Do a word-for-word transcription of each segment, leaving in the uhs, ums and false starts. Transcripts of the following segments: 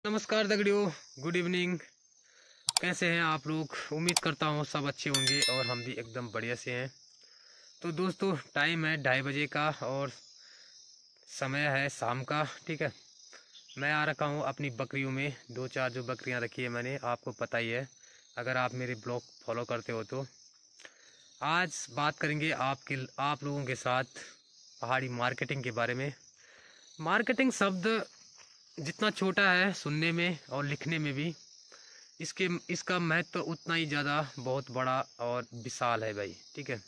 नमस्कार दगड़ियों, good evening. कैसे हैं आप लोग? उम्मीद करता हूँ सब अच्छे होंगे और हम भी एकदम बढ़िया से हैं। तो दोस्तों, टाइम है ढाई बजे का और समय है शाम का। ठीक है, मैं आ रखा हूँ अपनी बकरियों में। दो चार जो बकरियाँ रखी है मैंने, आपको पता ही है अगर आप मेरे ब्लॉग फॉलो करते हो तो। आज बात करेंगे आपके आप लोगों के साथ पहाड़ी मार्केटिंग के बारे में। मार्केटिंग शब्द जितना छोटा है सुनने में और लिखने में भी, इसके इसका महत्व तो उतना ही ज़्यादा बहुत बड़ा और विशाल है भाई। ठीक है,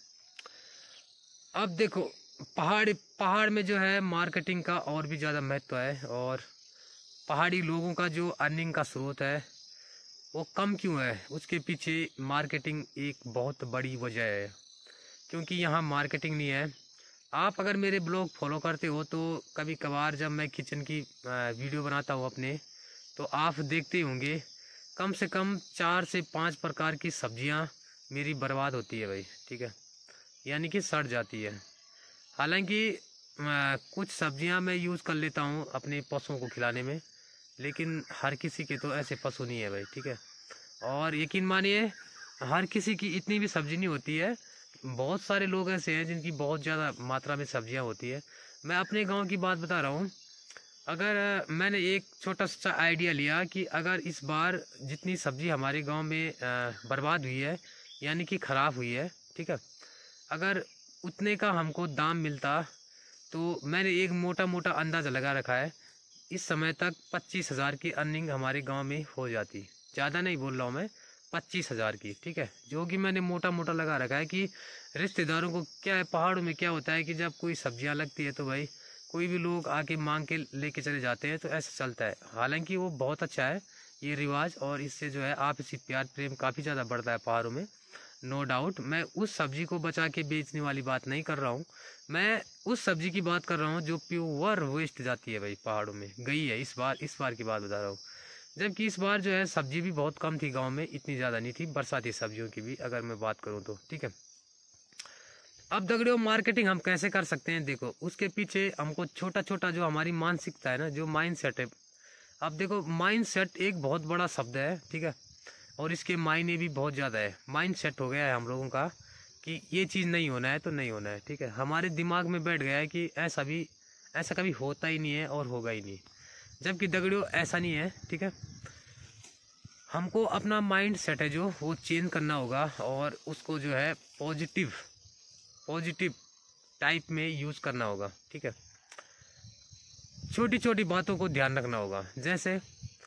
अब देखो, पहाड़ पहाड़ में जो है मार्केटिंग का और भी ज़्यादा महत्व है। और पहाड़ी लोगों का जो अर्निंग का स्रोत है वो कम क्यों है, उसके पीछे मार्केटिंग एक बहुत बड़ी वजह है। क्योंकि यहाँ मार्केटिंग नहीं है। आप अगर मेरे ब्लॉग फॉलो करते हो तो कभी कभार जब मैं किचन की वीडियो बनाता हूँ अपने, तो आप देखते होंगे कम से कम चार से पाँच प्रकार की सब्जियाँ मेरी बर्बाद होती है भाई। ठीक है, यानी कि सड़ जाती है। हालांकि कुछ सब्जियां मैं यूज़ कर लेता हूं अपने पशुओं को खिलाने में, लेकिन हर किसी के तो ऐसे पशु नहीं है भाई। ठीक है, और यकीन मानिए हर किसी की इतनी भी सब्जी नहीं होती है। बहुत सारे लोग ऐसे हैं जिनकी बहुत ज़्यादा मात्रा में सब्जियां होती है। मैं अपने गांव की बात बता रहा हूँ। अगर मैंने एक छोटा सा आइडिया लिया कि अगर इस बार जितनी सब्जी हमारे गांव में बर्बाद हुई है, यानी कि ख़राब हुई है, ठीक है, अगर उतने का हमको दाम मिलता तो मैंने एक मोटा मोटा अंदाज़ा लगा रखा है, इस समय तक पच्चीस हज़ार की अर्निंग हमारे गांव में हो जाती। ज़्यादा नहीं बोल रहा हूँ मैं, पच्चीस हज़ार की। ठीक है, जो कि मैंने मोटा मोटा लगा रखा है कि रिश्तेदारों को क्या है, पहाड़ों में क्या होता है कि जब कोई सब्जियां लगती है तो भाई कोई भी लोग आके मांग के लेके चले जाते हैं, तो ऐसा चलता है। हालांकि वो बहुत अच्छा है ये रिवाज, और इससे जो है आपसी प्यार प्रेम काफ़ी ज़्यादा बढ़ता है पहाड़ों में, नो डाउट। मैं उस सब्जी को बचा के बेचने वाली बात नहीं कर रहा हूँ, मैं उस सब्जी की बात कर रहा हूँ जो प्योर वेस्ट जाती है भाई पहाड़ों में, गई है इस बार इस बार की बात बता रहा हूँ। जबकि इस बार जो है सब्जी भी बहुत कम थी गांव में, इतनी ज़्यादा नहीं थी, बरसाती सब्जियों की भी अगर मैं बात करूँ तो। ठीक है, अब दगड़ियों मार्केटिंग हम कैसे कर सकते हैं? देखो, उसके पीछे हमको छोटा छोटा जो हमारी मानसिकता है ना, जो माइंड सेट है। अब देखो, माइंड सेट एक बहुत बड़ा शब्द है। ठीक है, और इसके मायने भी बहुत ज़्यादा है। माइंड सेट हो गया है हम लोगों का कि ये चीज़ नहीं होना है तो नहीं होना है। ठीक है, हमारे दिमाग में बैठ गया है कि ऐसा भी ऐसा कभी होता ही नहीं है और होगा ही नहीं। जबकि दगड़ियों ऐसा नहीं है। ठीक है, हमको अपना माइंड सेट है जो वो चेंज करना होगा, और उसको जो है पॉजिटिव पॉजिटिव टाइप में यूज़ करना होगा। ठीक है, छोटी छोटी बातों को ध्यान रखना होगा। जैसे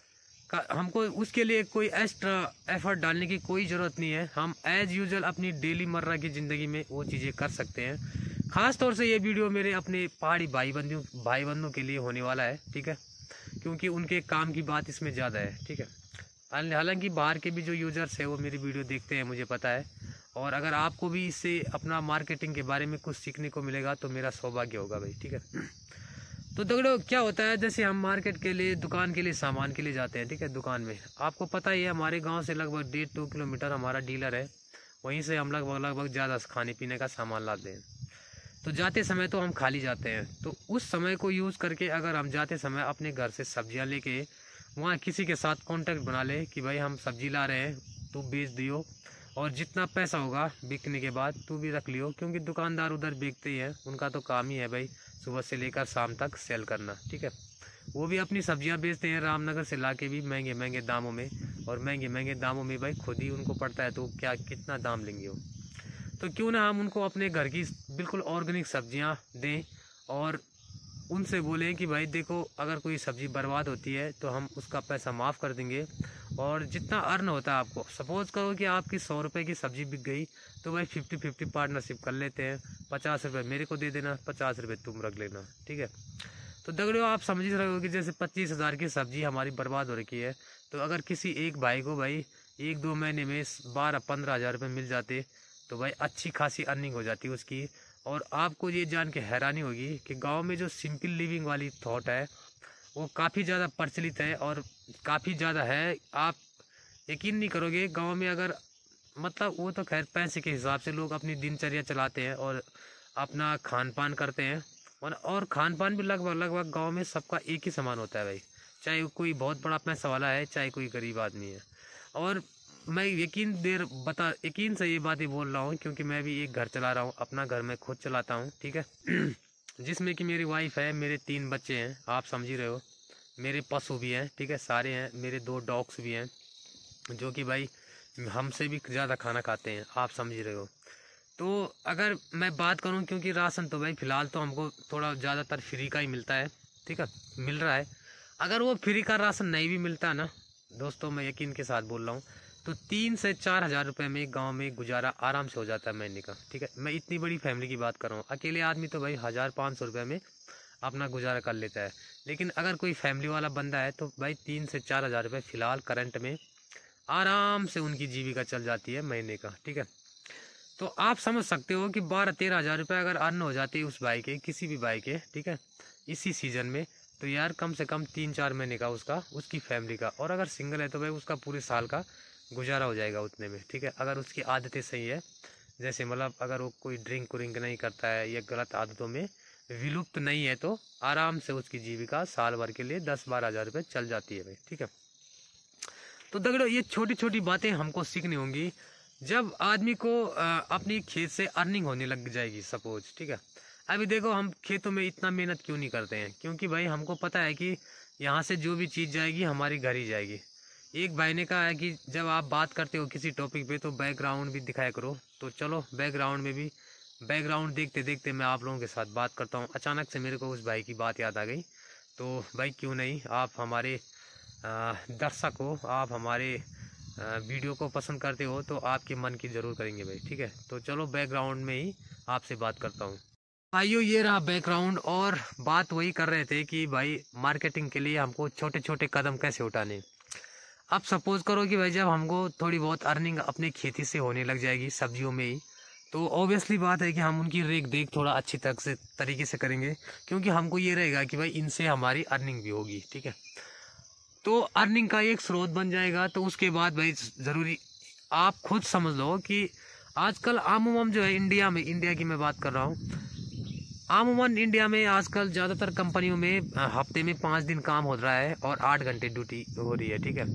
हमको उसके लिए कोई एक्स्ट्रा एफर्ट डालने की कोई ज़रूरत नहीं है। हम एज़ यूजुअल अपनी डेली मर्रा की ज़िंदगी में वो चीज़ें कर सकते हैं। ख़ास तौर से ये वीडियो मेरे अपने पहाड़ी भाई बंधु भाई बंधुओं के लिए होने वाला है। ठीक है, क्योंकि उनके काम की बात इसमें ज़्यादा है। ठीक है, हालांकि बाहर के भी जो यूज़र्स है वो मेरी वीडियो देखते हैं, मुझे पता है। और अगर आपको भी इससे अपना मार्केटिंग के बारे में कुछ सीखने को मिलेगा तो मेरा सौभाग्य होगा भाई। ठीक है, तो दगड़ो क्या होता है, जैसे हम मार्केट के लिए, दुकान के लिए, सामान के लिए जाते हैं। ठीक है, दुकान में आपको पता ही है हमारे गांव से लगभग डेढ़ दो किलोमीटर हमारा डीलर है, वहीं से हम लगभग लगभग ज़्यादा खाने पीने का सामान लाते हैं। तो जाते समय तो हम खाली जाते हैं, तो उस समय को यूज़ करके अगर हम जाते समय अपने घर से सब्जियां लेके वहाँ किसी के साथ कॉन्टैक्ट बना ले कि भाई हम सब्जी ला रहे हैं, तू बेच दियो, और जितना पैसा होगा बिकने के बाद तू भी रख लियो। क्योंकि दुकानदार उधर बेचते ही हैं, उनका तो काम ही है भाई सुबह से लेकर शाम तक सेल करना। ठीक है, वो भी अपनी सब्जियां बेचते हैं रामनगर से लाके भी महंगे महंगे दामों में, और महंगे महंगे दामों में भाई खुद ही उनको पड़ता है, तो क्या कितना दाम लेंगे वो। तो क्यों ना हम उनको अपने घर की बिल्कुल ऑर्गेनिक सब्जियां दें, और उनसे बोलें कि भाई देखो, अगर कोई सब्ज़ी बर्बाद होती है तो हम उसका पैसा माफ़ कर देंगे, और जितना अर्न होता है आपको, सपोज़ करो कि आपकी सौ रुपये की सब्ज़ी बिक गई, तो भाई फिफ्टी फिफ्टी पार्टनरशिप कर लेते हैं। पचास रुपये मेरे को दे देना, पचास रुपये तुम रख लेना। ठीक है, तो दगड़ियों आप समझ रहे हो कि जैसे पच्चीस हज़ार की सब्ज़ी हमारी बर्बाद हो रखी है, तो अगर किसी एक भाई को भाई एक दो महीने में बारह पंद्रह हज़ार रुपये मिल जाते तो भाई अच्छी खासी अर्निंग हो जाती उसकी। और आपको ये जान के हैरानी होगी कि गांव में जो सिंपल लिविंग वाली थॉट है वो काफ़ी ज़्यादा प्रचलित है और काफ़ी ज़्यादा है। आप यकीन नहीं करोगे, गांव में अगर मतलब वो तो खैर पैसे के हिसाब से लोग अपनी दिनचर्या चलाते हैं और अपना खान पान करते हैं, और और खान पान भी लगभग लगभग गांव में सबका एक ही समान होता है भाई। चाहे कोई बहुत बड़ा पैसा वाला है चाहे कोई गरीब आदमी है। और मैं यकीन देर बता यकीन से ये बातें बोल रहा हूँ क्योंकि मैं भी एक घर चला रहा हूँ, अपना घर मैं खुद चलाता हूँ, ठीक है। जिसमें कि मेरी वाइफ है, मेरे तीन बच्चे हैं, आप समझ ही रहे हो, मेरे पशु भी हैं, ठीक है, सारे हैं, मेरे दो डॉग्स भी हैं जो कि भाई हमसे भी ज़्यादा खाना खाते हैं, आप समझ रहे हो। तो अगर मैं बात करूं, क्योंकि राशन तो भाई फ़िलहाल तो हमको थोड़ा ज़्यादातर फ्री का ही मिलता है, ठीक है, मिल रहा है। अगर वो फ्री का राशन नहीं भी मिलता ना दोस्तों, मैं यकीन के साथ बोल रहा हूँ, तो तीन से चार हज़ार रुपये में गांव में गुजारा आराम से हो जाता है महीने का, ठीक है। मैं इतनी बड़ी फैमिली की बात कर रहा हूँ, अकेले आदमी तो भाई हज़ार पाँच सौ रुपये में अपना गुजारा कर लेता है, लेकिन अगर कोई फैमिली वाला बंदा है तो भाई तीन से चार हज़ार रुपये फ़िलहाल करंट में आराम से उनकी जीविका चल जाती है महीने का, ठीक है। तो आप समझ सकते हो कि बारह तेरह हज़ार रुपये अगर अर्न हो जाते उस भाई के, किसी भी भाई के, ठीक है, इसी सीज़न में, तो यार कम से कम तीन चार महीने का उसका उसकी फैमिली का, और अगर सिंगल है तो भाई उसका पूरे साल का गुजारा हो जाएगा उतने में, ठीक है। अगर उसकी आदतें सही है, जैसे मतलब अगर वो कोई ड्रिंक व्रिंक नहीं करता है या गलत आदतों में विलुप्त नहीं है, तो आराम से उसकी जीविका साल भर के लिए दस बारह हज़ार रुपये चल जाती है भाई, ठीक है। तो दगड़ो ये छोटी छोटी बातें हमको सीखनी होंगी जब आदमी को अपनी खेत से अर्निंग होने लग जाएगी सपोज, ठीक है। अभी देखो हम खेतों में इतना मेहनत क्यों नहीं करते हैं, क्योंकि भाई हमको पता है कि यहाँ से जो भी चीज़ जाएगी हमारी घर ही जाएगी। एक भाई ने कहा है कि जब आप बात करते हो किसी टॉपिक पे तो बैकग्राउंड भी दिखाया करो, तो चलो बैकग्राउंड में भी बैकग्राउंड देखते देखते मैं आप लोगों के साथ बात करता हूँ। अचानक से मेरे को उस भाई की बात याद आ गई, तो भाई क्यों नहीं आप हमारे दर्शक हो, आप हमारे वीडियो को पसंद करते हो तो आपके मन की ज़रूर करेंगे भाई, ठीक है। तो चलो बैकग्राउंड में ही आपसे बात करता हूँ। भाइयों ये रहा बैकग्राउंड, और बात वही कर रहे थे कि भाई मार्केटिंग के लिए हमको छोटे छोटे कदम कैसे उठाने। अब सपोज़ करो कि भाई जब हमको थोड़ी बहुत अर्निंग अपनी खेती से होने लग जाएगी सब्जियों में ही, तो ऑब्वियसली बात है कि हम उनकी रेख देख थोड़ा अच्छी तरह से तरीके से करेंगे, क्योंकि हमको ये रहेगा कि भाई इनसे हमारी अर्निंग भी होगी, ठीक है। तो अर्निंग का एक स्रोत बन जाएगा। तो उसके बाद भाई ज़रूरी आप खुद समझ लो कि आजकल आमूमन जो है इंडिया में, इंडिया की मैं बात कर रहा हूँ, आमूमन इंडिया में आजकल ज़्यादातर कंपनियों में हफ्ते में पाँच दिन काम हो रहा है और आठ घंटे ड्यूटी हो रही है, ठीक है।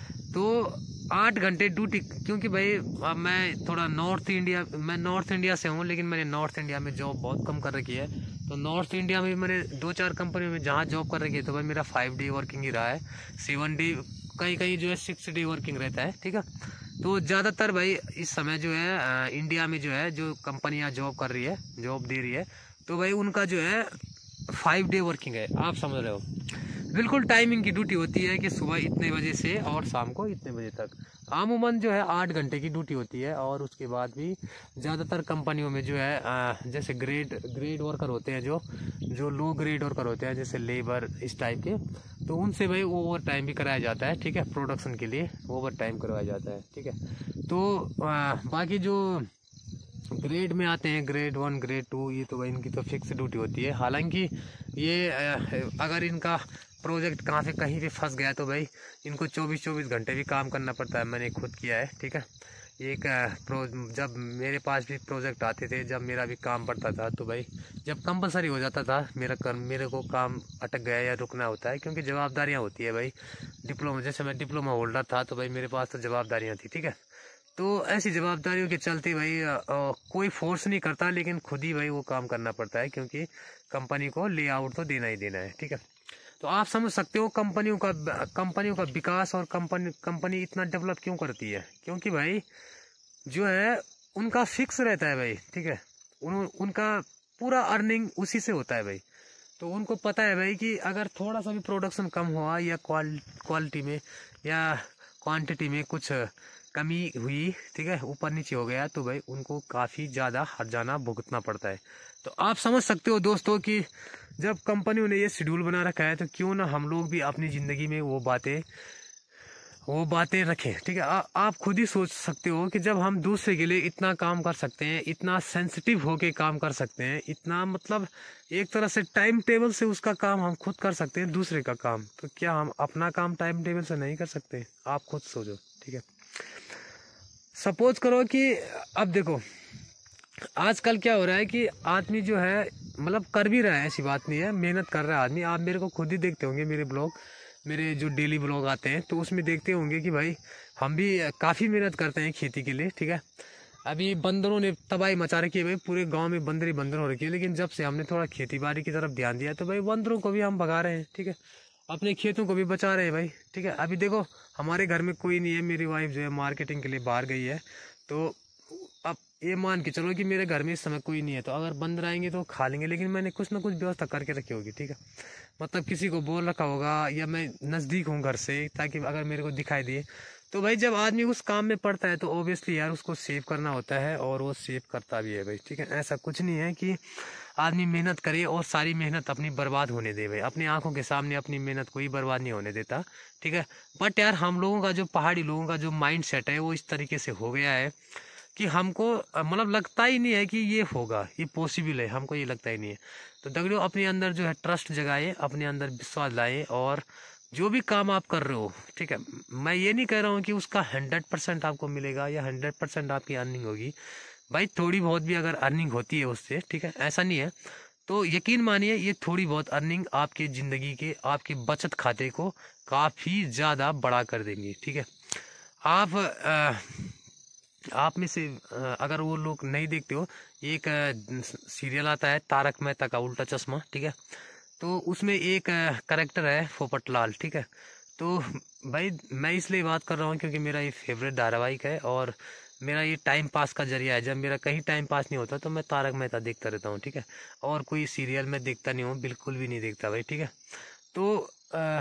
तो आठ घंटे ड्यूटी, क्योंकि भाई अब मैं थोड़ा नॉर्थ इंडिया मैं नॉर्थ इंडिया से हूँ, लेकिन मैंने नॉर्थ इंडिया में जॉब बहुत कम कर रखी है। तो नॉर्थ इंडिया में मैंने दो चार कंपनी में जहाँ जॉब कर रखी है तो भाई मेरा फाइव डे वर्किंग ही रहा है, सेवन डे कहीं कहीं जो है सिक्स डे वर्किंग रहता है, ठीक है। तो ज़्यादातर भाई इस समय जो है इंडिया में जो है जो कंपनियाँ जॉब कर रही है, जॉब दे रही है, तो भाई उनका जो है फाइव डे वर्किंग है, आप समझ रहे हो। बिल्कुल टाइमिंग की ड्यूटी होती है कि सुबह इतने बजे से और शाम को इतने बजे तक। आमूमन जो है आठ घंटे की ड्यूटी होती है। और उसके बाद भी ज़्यादातर कंपनियों में जो है जैसे ग्रेड ग्रेड वर्कर होते हैं, जो जो लो ग्रेड वर्कर होते हैं जैसे लेबर इस टाइप के, तो उनसे भाई ओवर टाइम भी कराया जाता है, ठीक है, प्रोडक्शन के लिए ओवर टाइम करवाया जाता है, ठीक है। तो आ, बाकी जो ग्रेड में आते हैं, ग्रेड वन ग्रेड टू, ये तो भाई इनकी तो फिक्स ड्यूटी होती है। हालांकि ये अगर इनका प्रोजेक्ट कहाँ से कहीं पे फंस गया तो भाई इनको चौबीस चौबीस घंटे भी काम करना पड़ता है, मैंने खुद किया है, ठीक है। एक प्रो जब मेरे पास भी प्रोजेक्ट आते थे, जब मेरा भी काम पड़ता था, तो भाई जब कंपलसरी हो जाता था मेरा कर मेरे को काम अटक गया या रुकना होता है, क्योंकि जवाबदारियाँ होती है भाई। डिप्लोमा जैसे मैं डिप्लोमा होल्डर था तो भाई मेरे पास तो जवाबदारियाँ थी, ठीक है। तो ऐसी जवाबदारियों के चलते भाई आ, आ, कोई फोर्स नहीं करता, लेकिन खुद ही भाई वो काम करना पड़ता है, क्योंकि कंपनी को ले आउट तो देना ही देना है, ठीक है। तो आप समझ सकते हो कंपनियों का कंपनियों का विकास और कंपनी कंपनी इतना डेवलप क्यों करती है, क्योंकि भाई जो है उनका फिक्स रहता है भाई, ठीक है। उन, उनका पूरा अर्निंग उसी से होता है भाई। तो उनको पता है भाई कि अगर थोड़ा सा भी प्रोडक्शन कम हुआ या क्वालिटी में या क्वांटिटी में कुछ कमी हुई, ठीक है, ऊपर नीचे हो गया, तो भाई उनको काफ़ी ज़्यादा हर्जाना भुगतना पड़ता है। तो आप समझ सकते हो दोस्तों कि जब कंपनियों ने ये शेड्यूल बना रखा है, तो क्यों ना हम लोग भी अपनी ज़िंदगी में वो बातें वो बातें रखें, ठीक है। आ, आप खुद ही सोच सकते हो कि जब हम दूसरे के लिए इतना काम कर सकते हैं, इतना सेंसिटिव होके काम कर सकते हैं, इतना मतलब एक तरह से टाइम टेबल से उसका काम हम खुद कर सकते हैं दूसरे का काम, तो क्या हम अपना काम टाइम टेबल से नहीं कर सकते? आप खुद सोचो, ठीक है। सपोज करो कि अब देखो आजकल क्या हो रहा है कि आदमी जो है मतलब कर भी रहा है, ऐसी बात नहीं है, मेहनत कर रहा है आदमी। आप मेरे को खुद ही देखते होंगे मेरे ब्लॉग, मेरे जो डेली ब्लॉग आते हैं तो उसमें देखते होंगे कि भाई हम भी काफ़ी मेहनत करते हैं खेती के लिए, ठीक है। अभी बंदरों ने तबाही मचा रखी है भाई, पूरे गांव में बंदर ही बंदर हो रखी है। लेकिन जब से हमने थोड़ा खेती बाड़ी की तरफ ध्यान दिया तो भाई बंदरों को भी हम भगा रहे हैं, ठीक है, अपने खेतों को भी बचा रहे हैं भाई, ठीक है। अभी देखो हमारे घर में कोई नहीं है, मेरी वाइफ जो है मार्केटिंग के लिए बाहर गई है, तो अब ये मान के चलो कि मेरे घर में इस समय कोई नहीं है, तो अगर बंदर आएंगे तो खा लेंगे, लेकिन मैंने कुछ ना कुछ व्यवस्था करके रखी होगी, ठीक है। मतलब किसी को बोल रखा होगा या मैं नज़दीक हूँ घर से, ताकि अगर मेरे को दिखाई दिए तो भाई जब आदमी उस काम में पड़ता है तो ऑब्वियसली यार उसको सेव करना होता है, और वो सेव करता भी है भाई, ठीक है। ऐसा कुछ नहीं है कि आदमी मेहनत करे और सारी मेहनत अपनी बर्बाद होने दे भाई, अपनी आंखों के सामने अपनी मेहनत कोई बर्बाद नहीं होने देता, ठीक है। बट यार हम लोगों का जो पहाड़ी लोगों का जो माइंड सेट है वो इस तरीके से हो गया है कि हमको मतलब लगता ही नहीं है कि ये होगा, ये पॉसिबल है, हमको ये लगता ही नहीं है। तो दगड़ियों अपने अंदर जो है ट्रस्ट जगाए, अपने अंदर विश्वास लाए, और जो भी काम आप कर रहे हो, ठीक है, मैं ये नहीं कह रहा हूँ कि उसका हंड्रेड परसेंट आपको मिलेगा या हंड्रेड परसेंट आपकी अर्निंग होगी भाई। थोड़ी बहुत भी अगर अर्निंग होती है उससे, ठीक है, ऐसा नहीं है, तो यकीन मानिए ये थोड़ी बहुत अर्निंग आपके ज़िंदगी के आपके बचत खाते को काफ़ी ज़्यादा बड़ा कर देंगी, ठीक है। आप आ, आप में से अगर वो लोग नहीं देखते हो, एक सीरियल आता है तारक मेहता का उल्टा चश्मा, ठीक है, तो उसमें एक करेक्टर है पोपटलाल, ठीक है। तो भाई मैं इसलिए बात कर रहा हूँ क्योंकि मेरा ये फेवरेट धारावाहिक है और मेरा ये टाइम पास का जरिया है। जब मेरा कहीं टाइम पास नहीं होता तो मैं तारक मेहता देखता रहता हूँ, ठीक है। और कोई सीरियल मैं देखता नहीं हूँ, बिल्कुल भी नहीं देखता भाई, ठीक है। तो आ,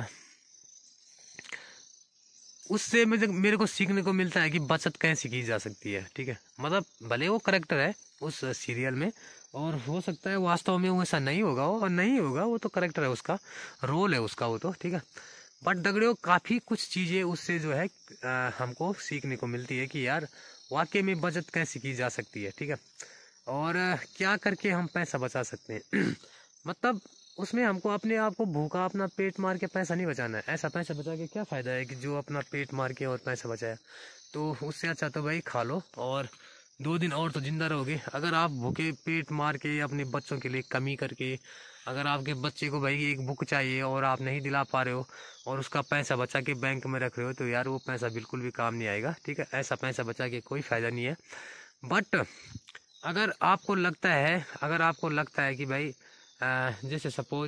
उससे मुझे मेरे को सीखने को मिलता है कि बचत कैसे की जा सकती है, ठीक है। मतलब भले वो करेक्टर है उस सीरियल में, और हो सकता है वास्तव में वो ऐसा नहीं होगा, वो और नहीं होगा, वो तो करेक्टर है, उसका रोल है उसका वो तो, ठीक है। बट दगड़ियों काफ़ी कुछ चीज़ें उससे जो है आ, हमको सीखने को मिलती है कि यार वाकई में बचत कैसे की जा सकती है, ठीक है। और आ, क्या करके हम पैसा बचा सकते हैं मतलब उसमें हमको अपने आप को भूखा अपना पेट मार के पैसा नहीं बचाना है। ऐसा पैसा बचा के क्या फ़ायदा है कि जो अपना पेट मार के और पैसा बचाया, तो उससे अच्छा तो भाई खा लो और दो दिन और तो जिंदा रहोगे। अगर आप भूखे पेट मार के अपने बच्चों के लिए कमी करके, अगर आपके बच्चे को भाई एक बुक चाहिए और आप नहीं दिला पा रहे हो और उसका पैसा बचा के बैंक में रख रहे हो, तो यार वो पैसा बिल्कुल भी काम नहीं आएगा, ठीक है। ऐसा पैसा बचा के कोई फ़ायदा नहीं है। बट अगर आपको लगता है अगर आपको लगता है कि भाई जैसे सपोज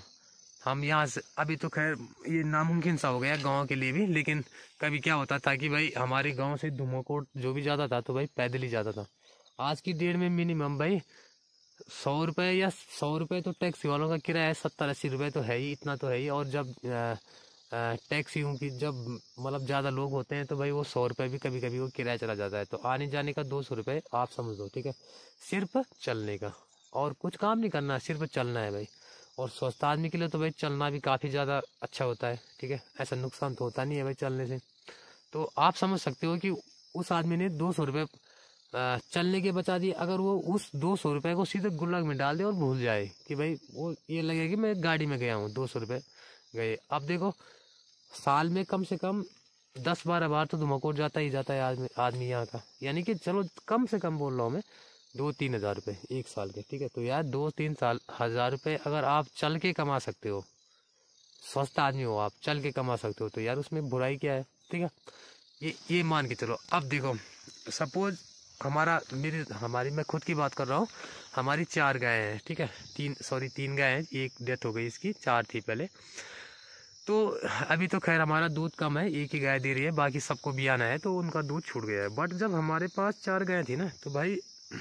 हम यहाँ से, अभी तो खैर ये नामुमकिन सा हो गया गांव के लिए भी, लेकिन कभी क्या होता था कि भाई हमारे गांव से धुमाकोट जो भी जाता था तो भाई पैदल ही जाता था। आज की डेट में मिनिमम भाई सौ रुपये या सौ रुपये तो टैक्सी वालों का किराया है, सत्तर अस्सी रुपये तो है ही, इतना तो है ही। और जब टैक्सियों की जब मतलब ज़्यादा लोग होते हैं तो भाई वो सौ रुपये भी कभी कभी वो किराया चला जाता है। तो आने जाने का दो सौ रुपये आप समझ लो, ठीक है, सिर्फ चलने का, और कुछ काम नहीं करना, सिर्फ चलना है भाई। और स्वस्थ आदमी के लिए तो भाई चलना भी काफ़ी ज़्यादा अच्छा होता है, ठीक है, ऐसा नुकसान तो होता नहीं है भाई चलने से। तो आप समझ सकते हो कि उस आदमी ने दो सौ रुपये चलने के बचा दिए। अगर वो उस दो सौ रुपये को सीधे गुल्लक में डाल दे और भूल जाए कि भाई वो ये लगे कि मैं गाड़ी में गया हूँ, दो सौ रुपये गए। अब देखो साल में कम से कम दस बारह बार तो धुमाकोट जाता ही जाता है आदमी आदमी यहाँ का, यानी कि चलो कम से कम बोल रहा हूँ मैं दो तीन हज़ार रुपये एक साल के, ठीक है। तो यार दो तीन साल हज़ार रुपये अगर आप चल के कमा सकते हो, स्वस्थ आदमी हो आप, चल के कमा सकते हो, तो यार उसमें बुराई क्या है, ठीक है। ये ये मान के चलो। अब देखो सपोज हमारा मेरी हमारी मैं खुद की बात कर रहा हूँ, हमारी चार गायें हैं, ठीक है, तीन सॉरी तीन गायें हैं, एक डेथ हो गई इसकी, चार थी पहले। तो अभी तो खैर हमारा दूध कम है, एक ही गाय दे रही है, बाकी सबको भी आना है तो उनका दूध छूट गया है। बट जब हमारे पास चार गायें थी ना तो भाई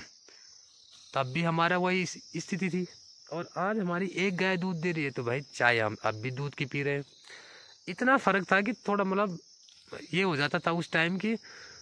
तब भी हमारा वही स्थिति थी, और आज हमारी एक गाय दूध दे रही है तो भाई चाय हम अब भी दूध की पी रहे हैं। इतना फ़र्क था कि थोड़ा मतलब ये हो जाता था उस टाइम कि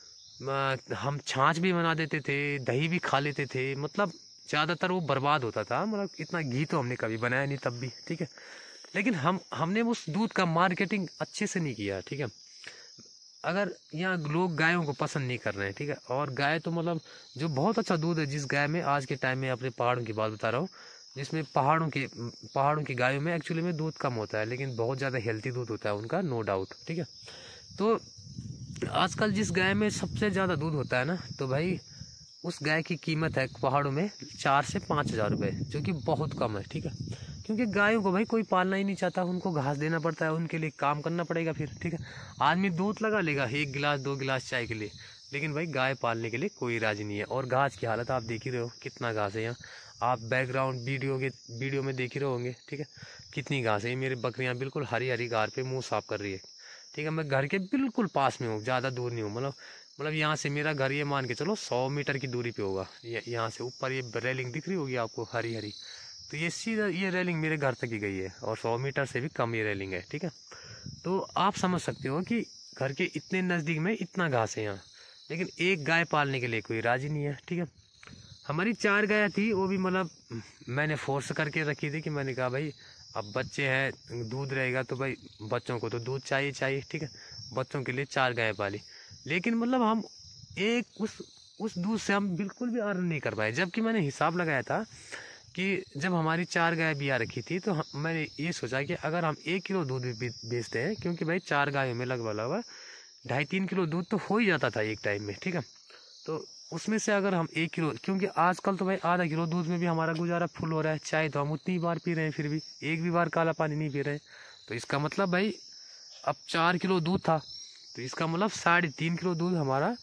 हम छाछ भी बना देते थे, दही भी खा लेते थे, मतलब ज़्यादातर वो बर्बाद होता था। मतलब इतना घी तो हमने कभी बनाया नहीं तब भी, ठीक है। लेकिन हम हमने उस दूध का मार्केटिंग अच्छे से नहीं किया, ठीक है। अगर यहाँ लोग गायों को पसंद नहीं कर रहे हैं, ठीक है, और गाय तो मतलब जो बहुत अच्छा दूध है जिस गाय में, आज के टाइम में अपने पहाड़ों की बात बता रहा हूँ, जिसमें पहाड़ों के पहाड़ों की गायों में एक्चुअली में दूध कम होता है लेकिन बहुत ज़्यादा हेल्थी दूध होता है उनका, नो डाउट, ठीक है। तो आजकल जिस गाय में सबसे ज़्यादा दूध होता है ना, तो भाई उस गाय की कीमत है पहाड़ों में चार से पाँच हज़ार रुपये, जो कि बहुत कम है, ठीक है। क्योंकि गायों को भाई कोई पालना ही नहीं चाहता, उनको घास देना पड़ता है, उनके लिए काम करना पड़ेगा फिर, ठीक है। आदमी दूध लगा लेगा एक गिलास दो गिलास चाय के लिए, लेकिन भाई गाय पालने के लिए कोई राजी नहीं है। और घास की हालत आप देख ही रहे हो, कितना घास है यहाँ, आप बैकग्राउंड वीडियो के वीडियो में देख ही रहे होंगे, ठीक है, कितनी घास है। मेरी बकरियाँ बिल्कुल हरी हरी घास पे मुँह साफ कर रही है, ठीक है। मैं घर के बिल्कुल पास में हूँ, ज़्यादा दूर नहीं हूँ, मतलब मतलब यहाँ से मेरा घर ये मान के चलो सौ मीटर की दूरी पे होगा। ये यहाँ से ऊपर ये रेलिंग दिख रही होगी आपको हरी हरी, तो ये सीधा ये रेलिंग मेरे घर तक ही गई है, और सौ मीटर से भी कम ये रेलिंग है, ठीक है। तो आप समझ सकते हो कि घर के इतने नज़दीक में इतना घास है यहाँ, लेकिन एक गाय पालने के लिए कोई राजी नहीं है, ठीक है। हमारी चार गाय थी, वो भी मतलब मैंने फोर्स करके रखी थी कि मैंने कहा भाई अब बच्चे हैं, दूध रहेगा तो भाई बच्चों को तो दूध चाहिए चाहिए, ठीक है। बच्चों के लिए चार गाय पाली, लेकिन मतलब हम एक उस उस दूध से हम बिल्कुल भी अर्न नहीं कर पाए। जबकि मैंने हिसाब लगाया था कि जब हमारी चार गाय बिया रखी थी तो हम, मैंने ये सोचा कि अगर हम एक किलो दूध भी बेचते हैं, क्योंकि भाई चार गायों में लगभग लगभग ढाई तीन किलो दूध तो हो ही जाता था एक टाइम में, ठीक है। तो उसमें से अगर हम एक किलो, क्योंकि आजकल तो भाई आधा किलो दूध में भी हमारा गुजारा फुल हो रहा है, चाय तो हम उतनी बार पी रहे हैं, फिर भी एक भी बार काला पानी नहीं पी रहे हैं। तो इसका मतलब भाई अब चार किलो दूध था, तो इसका मतलब साढ़े तीन किलो दूध हमारा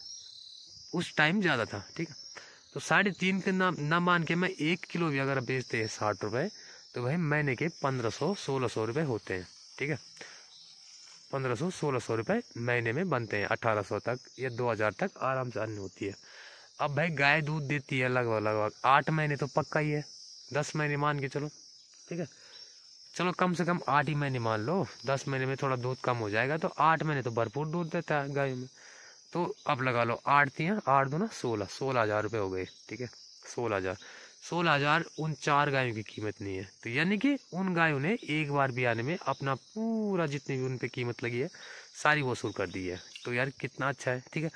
उस टाइम ज़्यादा था, ठीक है। तो साढ़े तीन के ना ना मान के मैं एक किलो भी अगर बेचते हैं साठ रुपये, तो भाई महीने के पंद्रह सौ सोलह सौ रुपये होते हैं, ठीक है। पंद्रह सौ सोलह सौ रुपये महीने में बनते हैं, अठारह सौ तक या दो हज़ार तक आराम से अर्न होती है। अब भाई गाय दूध देती है लगभग लगभग आठ महीने तो पक्का ही है, दस महीने मान के चलो, ठीक है। चलो कम से कम आठ ही महीने मान लो, दस महीने में थोड़ा दूध कम हो जाएगा, तो आठ महीने तो भरपूर दूध देता है गायों में। तो अब लगा लो आठ दिया आठ दो ना सोलह सोलह हज़ार रुपये हो गए, ठीक है। सोलह हज़ार सोलह हज़ार उन चार गायों की कीमत नहीं है, तो यानी कि उन गायों ने एक बार भी आने में अपना पूरा जितनी भी उन पे कीमत लगी है सारी वसूल कर दी है। तो यार कितना अच्छा है, ठीक है।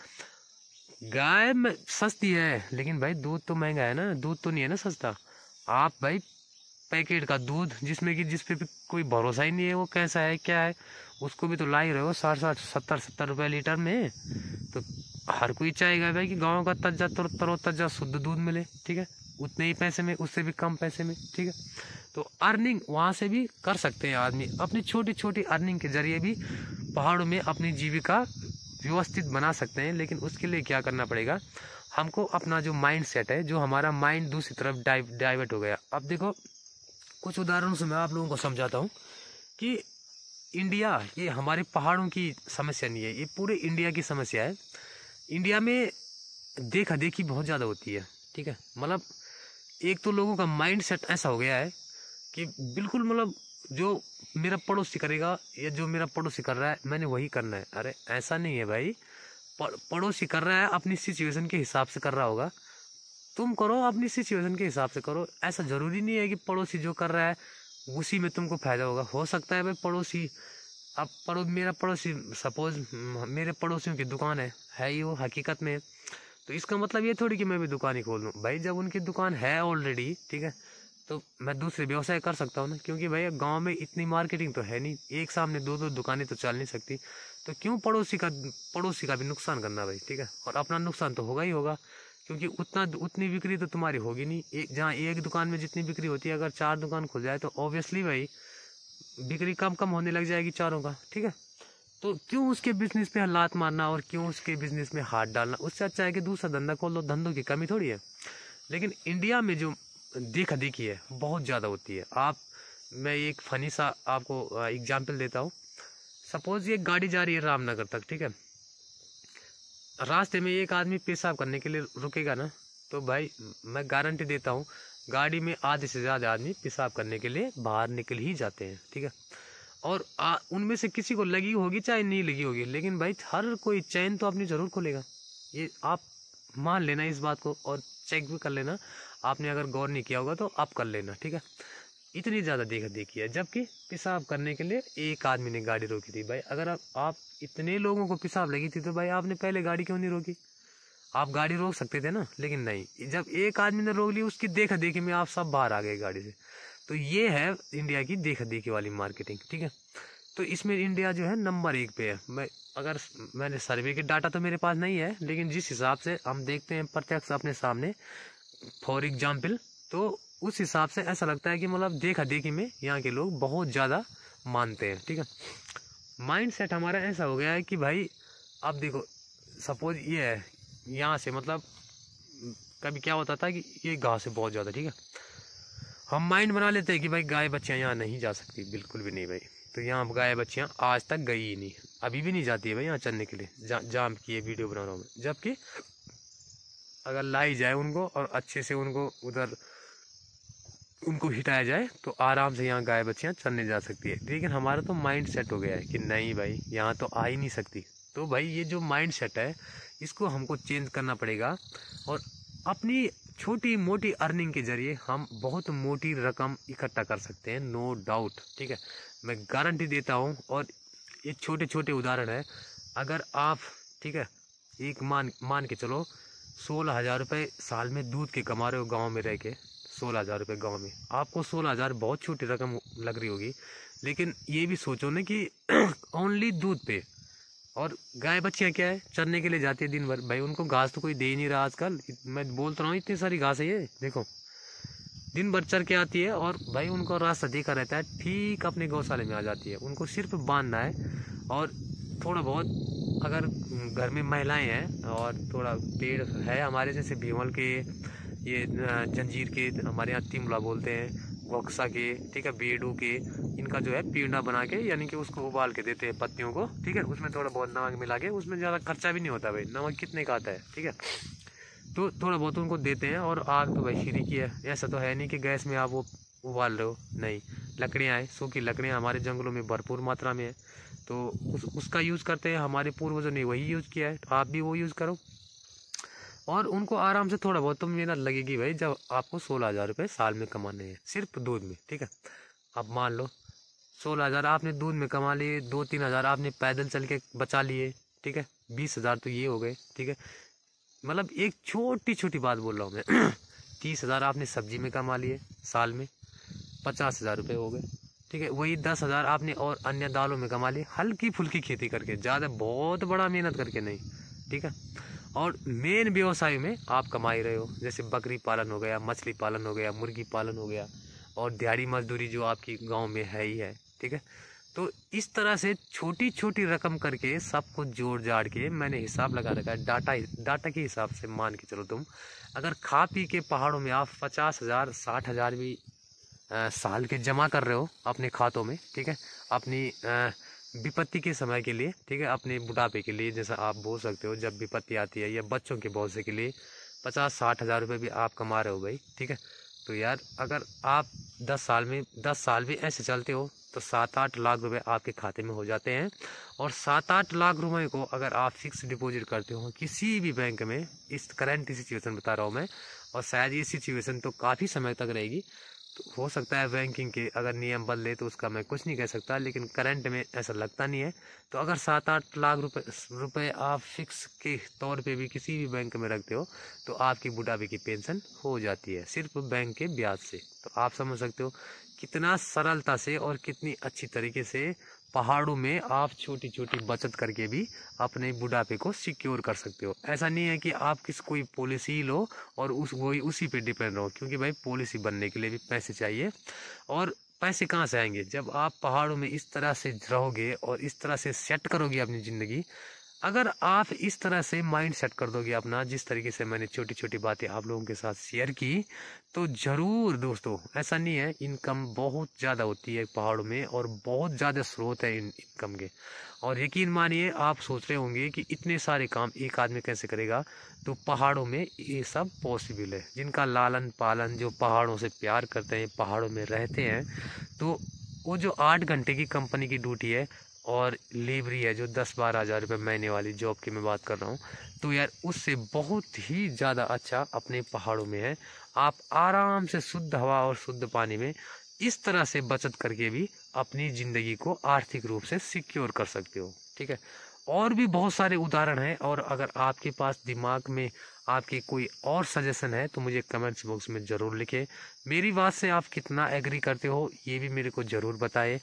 गाय में सस्ती है, लेकिन भाई दूध तो महंगा है ना, दूध तो नहीं है ना सस्ता। आप भाई पैकेट का दूध जिसमें कि जिस पे भी कोई भरोसा ही नहीं है वो कैसा है क्या है, उसको भी तो ला ही रहे हो साठ साठ सत्तर सत्तर रुपये लीटर में। तो हर कोई चाहेगा भाई कि गांव का ताजा तरो ताजा शुद्ध दूध मिले, ठीक है, उतने ही पैसे में, उससे भी कम पैसे में, ठीक है। तो अर्निंग वहाँ से भी कर सकते हैं आदमी, अपनी छोटी छोटी अर्निंग के जरिए भी पहाड़ों में अपनी जीविका व्यवस्थित बना सकते हैं। लेकिन उसके लिए क्या करना पड़ेगा, हमको अपना जो माइंड सेट है, जो हमारा माइंड दूसरी तरफ डाइव डाइवर्ट हो गया। अब देखो कुछ उदाहरणों से मैं आप लोगों को समझाता हूँ कि इंडिया ये हमारे पहाड़ों की समस्या नहीं है, ये पूरे इंडिया की समस्या है। इंडिया में देखा देखी बहुत ज़्यादा होती है, ठीक है। मतलब एक तो लोगों का माइंड सेट ऐसा हो गया है कि बिल्कुल मतलब जो मेरा पड़ोसी करेगा या जो मेरा पड़ोसी कर रहा है मैंने वही करना है। अरे ऐसा नहीं है भाई, पड़ोसी कर रहा है अपनी सिचुएशन के हिसाब से कर रहा होगा, तुम करो अपनी सिचुएशन के हिसाब से करो। ऐसा ज़रूरी नहीं है कि पड़ोसी जो कर रहा है उसी में तुमको फायदा होगा। हो सकता है भाई पड़ोसी, अब पड़ो मेरा पड़ोसी सपोज मेरे पड़ोसियों की दुकान है है ही वो हकीकत में, तो इसका मतलब ये थोड़ी कि मैं भी दुकान ही खोल लूँ भाई। जब उनकी दुकान है ऑलरेडी, ठीक है, तो मैं दूसरे व्यवसाय कर सकता हूँ ना, क्योंकि भाई गांव में इतनी मार्केटिंग तो है नहीं, एक सामने दो दो दुकानें तो चल नहीं सकती। तो क्यों पड़ोसी का पड़ोसी का भी नुकसान करना भाई, ठीक है। और अपना नुकसान तो होगा ही होगा, क्योंकि उतना उतनी बिक्री तो तुम्हारी होगी नहीं। एक जहाँ एक दुकान में जितनी बिक्री होती है, अगर चार दुकान खुल जाए तो ऑब्वियसली भाई बिक्री कम कम होने लग जाएगी चारों का, ठीक है। तो क्यों उसके बिजनेस पे लात मारना और क्यों उसके बिजनेस में हाथ डालना, उससे अच्छा है कि दूसरा धंधा खोल लो, धंधों की कमी थोड़ी है। लेकिन इंडिया में जो देखा देखी है बहुत ज़्यादा होती है। आप मैं एक फनी सा आपको एग्जाम्पल देता हूँ। सपोज ये गाड़ी जा रही है रामनगर तक, ठीक है, रास्ते में एक आदमी पेशाब करने के लिए रुकेगा ना, तो भाई मैं गारंटी देता हूँ गाड़ी में आधे से ज़्यादा आदमी पेशाब करने के लिए बाहर निकल ही जाते हैं, ठीक है। और उनमें से किसी को लगी होगी चाहे नहीं लगी होगी, लेकिन भाई हर कोई चैन तो अपनी ज़रूर खोलेगा। ये आप मान लेना इस बात को, और चेक भी कर लेना, आपने अगर गौर नहीं किया होगा तो आप कर लेना, ठीक है। इतनी ज़्यादा देखा देखी है, जबकि पेशाब करने के लिए एक आदमी ने गाड़ी रोकी थी। भाई अगर आप, आप इतने लोगों को पेशाब लगी थी तो भाई आपने पहले गाड़ी क्यों नहीं रोकी? आप गाड़ी रोक सकते थे ना, लेकिन नहीं, जब एक आदमी ने रोक ली उसकी देखा देखी में आप सब बाहर आ गए गाड़ी से। तो ये है इंडिया की देखा देखी वाली मार्केटिंग, ठीक है। तो इसमें इंडिया जो है नंबर एक पे है। मैं अगर मैंने सर्वे के डाटा तो मेरे पास नहीं है, लेकिन जिस हिसाब से हम देखते हैं प्रत्यक्ष अपने सामने, फॉर एग्जाम्पल, तो उस हिसाब से ऐसा लगता है कि मतलब देखा देखी में यहाँ के लोग बहुत ज़्यादा मानते हैं। ठीक है, माइंड सेट हमारा ऐसा हो गया है कि भाई अब देखो सपोज ये है यहाँ से, मतलब कभी क्या होता था कि ये घास है बहुत ज़्यादा, ठीक है, हम माइंड बना लेते हैं कि भाई गाय बच्चियाँ यहाँ नहीं जा सकती, बिल्कुल भी नहीं भाई। तो यहाँ गाय बच्चियाँ आज तक गई ही नहीं, अभी भी नहीं जाती है भाई यहाँ चलने के लिए, जा, जाम की ये वीडियो बना रहा हूँ मैं। जबकि अगर लाई जाए उनको और अच्छे से उनको उधर उनको हिटाया जाए तो आराम से यहाँ गाय बच्चियाँ चलने जा सकती है। लेकिन हमारा तो माइंड सेट हो गया है कि नहीं भाई यहाँ तो आ ही नहीं सकती। तो भाई ये जो माइंड सेट है इसको हमको चेंज करना पड़ेगा, और अपनी छोटी मोटी अर्निंग के जरिए हम बहुत मोटी रकम इकट्ठा कर सकते हैं, नो डाउट। ठीक है, मैं गारंटी देता हूँ। और ये छोटे छोटे उदाहरण है। अगर आप, ठीक है, एक मान मान के चलो सोलह हज़ार रुपये साल में दूध के कमा रहे हो गाँव में रह के, सोलह हज़ार रुपये गाँव में, आपको सोलह हज़ार बहुत छोटी रकम लग रही होगी। लेकिन ये भी सोचो ना कि ओनली दूध पे, और गाय बच्चियाँ क्या है, चरने के लिए जाती है दिन भर। भाई उनको घास तो कोई दे ही नहीं रहा आजकल, मैं बोलता रहा हूँ इतनी सारी घास है, ये देखो दिन भर चर के आती है, और भाई उनको रास्ता देखा रहता है, ठीक अपने गौशाले में आ जाती है। उनको सिर्फ बांधना है, और थोड़ा बहुत अगर घर में महिलाएं हैं और थोड़ा पेड़ है हमारे जैसे भीमल के, ये जंजीर के, हमारे यहाँ तिमला बोलते हैं, वक्सा के, ठीक है, बेडू के, इनका जो है पीढ़ा बना के, यानी कि उसको उबाल के देते हैं पत्तियों को। ठीक है, उसमें थोड़ा बहुत नमक मिला के, उसमें ज़्यादा खर्चा भी नहीं होता भाई, नमक कितने का आता है। ठीक है, तो थोड़ा बहुत उनको देते हैं। और आग तो भाई फ्री की है, ऐसा तो है नहीं कि गैस में आप वो उबाल रहे हो, नहीं, लकड़ियाँ हैं, सूखी लकड़ियाँ हमारे जंगलों में भरपूर मात्रा में है, तो उस उसका यूज़ करते हैं। हमारे पूर्वजों ने वही यूज़ किया है, तो आप भी वो यूज़ करो। और उनको आराम से थोड़ा बहुत तो मेहनत लगेगी भाई, जब आपको सोलह हज़ार रुपये साल में कमाने हैं सिर्फ दूध में। ठीक है, अब मान लो सोलह हज़ार आपने दूध में कमा लिए, दो तीन हज़ार आपने पैदल चल के बचा लिए। ठीक है, बीस हज़ार तो ये हो गए। ठीक है, मतलब एक छोटी छोटी बात बोल रहा हूँ मैं। तीस हज़ार आपने सब्जी में कमा लिए साल में, पचास हज़ार रुपये हो गए। ठीक है, वही दस हज़ार आपने और अन्य दालों में कमा लिए, हल्की फुल्की खेती करके, ज़्यादा बहुत बड़ा मेहनत करके नहीं। ठीक है, और मेन व्यवसाय में आप कमा ही रहे हो, जैसे बकरी पालन हो गया, मछली पालन हो गया, मुर्गी पालन हो गया, और दिहाड़ी मजदूरी जो आपकी गांव में है ही है। ठीक है, तो इस तरह से छोटी छोटी रकम करके सबको जोड़ जाड़ के मैंने हिसाब लगा रखा है, डाटा डाटा के हिसाब से। मान के चलो तुम अगर खा पी के पहाड़ों में आप पचास हज़ार साठ हज़ार भी आ, साल के जमा कर रहे हो अपने खातों में, ठीक है, अपनी आ, विपत्ति के समय के लिए, ठीक है, अपने बुढ़ापे के लिए, जैसा आप बोल सकते हो जब विपत्ति आती है, या बच्चों के भविष्य के लिए पचास साठ हज़ार रुपये भी आप कमा रहे हो भाई। ठीक है, तो यार अगर आप दस साल में दस साल भी ऐसे चलते हो तो सात आठ लाख रुपए आपके खाते में हो जाते हैं। और सात आठ लाख रुपए को अगर आप फिक्स डिपॉजिट करते हो किसी भी बैंक में, इस करंट सिचुएशन बता रहा हूँ मैं, और शायद ये सिचुएशन तो काफ़ी समय तक रहेगी, तो हो सकता है बैंकिंग के अगर नियम बदले तो उसका मैं कुछ नहीं कह सकता, लेकिन करंट में ऐसा लगता नहीं है। तो अगर सात आठ लाख रुपए रुपए आप फिक्स के तौर पे भी किसी भी बैंक में रखते हो तो आपकी बुढ़ापे की पेंशन हो जाती है सिर्फ बैंक के ब्याज से। तो आप समझ सकते हो कितना सरलता से और कितनी अच्छी तरीके से पहाड़ों में आप छोटी छोटी बचत करके भी अपने बुढ़ापे को सिक्योर कर सकते हो। ऐसा नहीं है कि आप किस कोई पॉलिसी लो और उस वही उसी पे डिपेंड रहो, क्योंकि भाई पॉलिसी बनने के लिए भी पैसे चाहिए। और पैसे कहाँ से आएंगे जब आप पहाड़ों में इस तरह से रहोगे और इस तरह से सेट करोगे अपनी ज़िंदगी। अगर आप इस तरह से माइंड सेट कर दोगे अपना, जिस तरीके से मैंने छोटी छोटी बातें आप लोगों के साथ शेयर की, तो ज़रूर दोस्तों, ऐसा नहीं है, इनकम बहुत ज़्यादा होती है पहाड़ों में और बहुत ज़्यादा स्रोत है इन इनकम के। और यकीन मानिए आप सोच रहे होंगे कि इतने सारे काम एक आदमी कैसे करेगा, तो पहाड़ों में ये सब पॉसिबल है। जिनका लालन पालन, जो पहाड़ों से प्यार करते हैं, पहाड़ों में रहते हैं, तो वो जो आठ घंटे की कंपनी की ड्यूटी है और लेबरी है जो दस बारह हज़ार रुपये महीने वाली जॉब की मैं बात कर रहा हूँ, तो यार उससे बहुत ही ज़्यादा अच्छा अपने पहाड़ों में है। आप आराम से शुद्ध हवा और शुद्ध पानी में इस तरह से बचत करके भी अपनी ज़िंदगी को आर्थिक रूप से सिक्योर कर सकते हो। ठीक है, और भी बहुत सारे उदाहरण हैं, और अगर आपके पास दिमाग में आपके कोई और सजेशन है तो मुझे कमेंट्स बॉक्स में ज़रूर लिखें। मेरी बात से आप कितना एग्री करते हो ये भी मेरे को ज़रूर बताएं।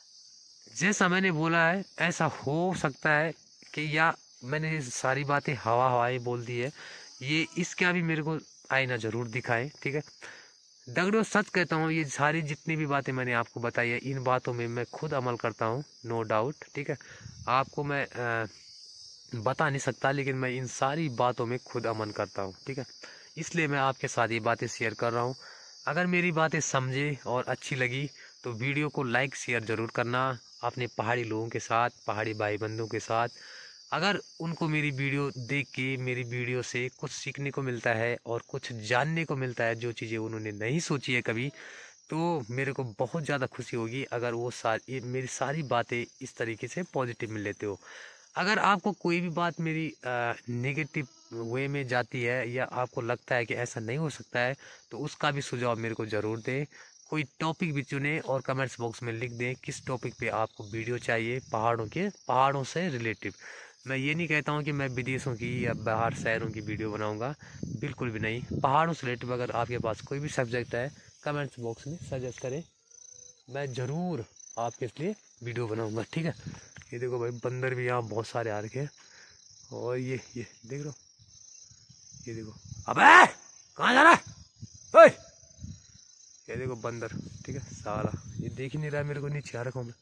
जैसा मैंने बोला है ऐसा हो सकता है कि, या मैंने सारी बातें हवा हवाई बोल दी है, ये इसका भी मेरे को आईना ज़रूर दिखाएं। ठीक है, दगड़ियों सच कहता हूँ, ये सारी जितनी भी बातें मैंने आपको बताई है, इन बातों में मैं खुद अमल करता हूँ, नो डाउट। ठीक है, आपको मैं आ, बता नहीं सकता, लेकिन मैं इन सारी बातों में खुद अमल करता हूँ। ठीक है, इसलिए मैं आपके साथ ये बातें शेयर कर रहा हूँ। अगर मेरी बातें समझे और अच्छी लगी तो वीडियो को लाइक शेयर ज़रूर करना अपने पहाड़ी लोगों के साथ, पहाड़ी भाई बंधुओं के साथ। अगर उनको मेरी वीडियो देख के, मेरी वीडियो से कुछ सीखने को मिलता है और कुछ जानने को मिलता है, जो चीज़ें उन्होंने नहीं सोची है कभी, तो मेरे को बहुत ज़्यादा खुशी होगी अगर वो सारी मेरी सारी बातें इस तरीके से पॉजिटिव में लेते हो। अगर आपको कोई भी बात मेरी नेगेटिव वे में जाती है या आपको लगता है कि ऐसा नहीं हो सकता है, तो उसका भी सुझाव मेरे को ज़रूर दें। कोई टॉपिक भी चुने और कमेंट्स बॉक्स में लिख दें किस टॉपिक पे आपको वीडियो चाहिए, पहाड़ों के पहाड़ों से रिलेटिव। मैं ये नहीं कहता हूँ कि मैं विदेशों की या बाहर शहरों की वीडियो बनाऊँगा, बिल्कुल भी नहीं। पहाड़ों से रिलेटिव अगर आपके पास कोई भी सब्जेक्ट है, कमेंट्स बॉक्स में सजेस्ट करें, मैं ज़रूर आपके लिए वीडियो बनाऊँगा। ठीक है, ये देखो भाई, बंदर भी यहाँ बहुत सारे आ रखे हैं। और ये ये देख लो, ये देखो, अबे कहाँ जा रहा है ओए, ये देखो बंदर। ठीक है, साला ये देख ही नहीं रहा है मेरे को, नीचे आ रखा हूँ मैं।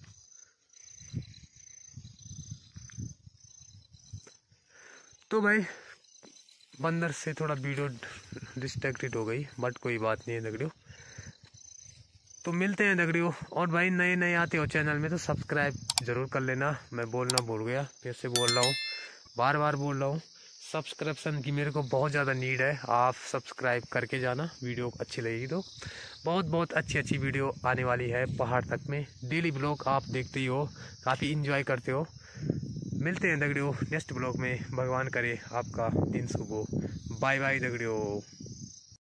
तो भाई बंदर से थोड़ा वीडियो डिस्ट्रैक्टेड हो गई, बट कोई बात नहीं है दगड़ियों। तो मिलते हैं दगड़ियों, और भाई नए नए आते हो चैनल में तो सब्सक्राइब जरूर कर लेना। मैं बोलना भूल गया, फिर से बोल रहा हूँ, बार बार बोल रहा हूँ, सब्सक्रिप्शन की मेरे को बहुत ज़्यादा नीड है। आप सब्सक्राइब करके जाना, वीडियो अच्छी लगेगी तो। बहुत बहुत अच्छी अच्छी वीडियो आने वाली है पहाड़ तक में। डेली ब्लॉग आप देखते ही हो, काफ़ी इंजॉय करते हो। मिलते हैं दगड़ियों नेक्स्ट ब्लॉग में, भगवान करे आपका दिन शुभ हो। बाय बाय दगड़ियों।